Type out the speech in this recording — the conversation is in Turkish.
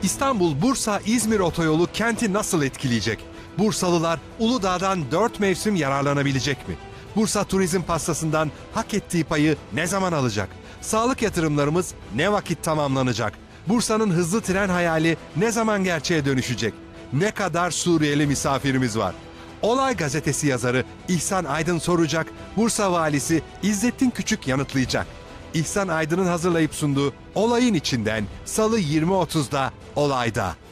İstanbul-Bursa-İzmir otoyolu kenti nasıl etkileyecek? Bursalılar Uludağ'dan 4 mevsim yararlanabilecek mi? Bursa Turizm Pastası'ndan hak ettiği payı ne zaman alacak? Sağlık yatırımlarımız ne vakit tamamlanacak? Bursa'nın hızlı tren hayali ne zaman gerçeğe dönüşecek? Ne kadar Suriyeli misafirimiz var? Olay Gazetesi yazarı İhsan Aydın soracak, Bursa valisi İzzettin Küçük yanıtlayacak. İhsan Aydın'ın hazırlayıp sunduğu Olayın içinden Salı 20.30'da Olay'da.